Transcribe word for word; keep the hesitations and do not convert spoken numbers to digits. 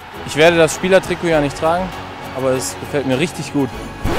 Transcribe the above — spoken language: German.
Ich werde das Spielertrikot ja nicht tragen, aber es gefällt mir richtig gut.